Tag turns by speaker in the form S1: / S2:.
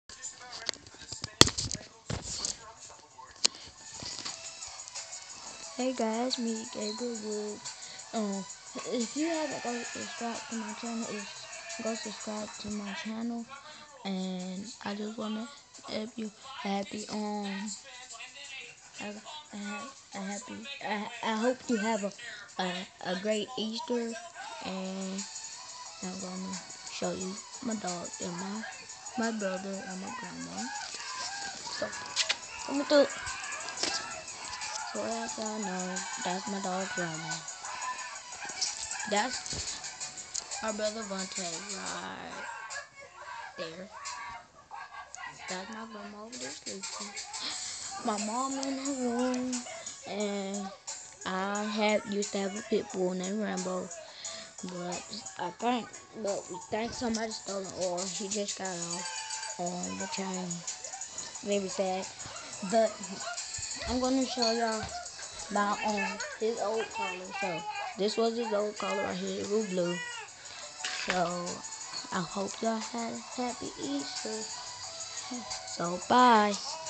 S1: Hey guys, me Gabriel Woods. If you haven't go subscribe to my channel, go subscribe to my channel. And I just wanna help you happy a happy. I hope you have a great Easter. And I'm gonna show you my dog and my brother and my grandma. So let me do. So as y'all know, that's my dog grandma. That's our brother Vontae right there. That's my grandma over there sleeping. My mom in her room, and I used to have a pit bull named Rambo, but we think somebody stole it, or he just got off on the chain. Very sad. But I'm gonna show y'all my his old collar. So this was his old collar right here, it was blue. So I hope y'all had a happy Easter. So bye.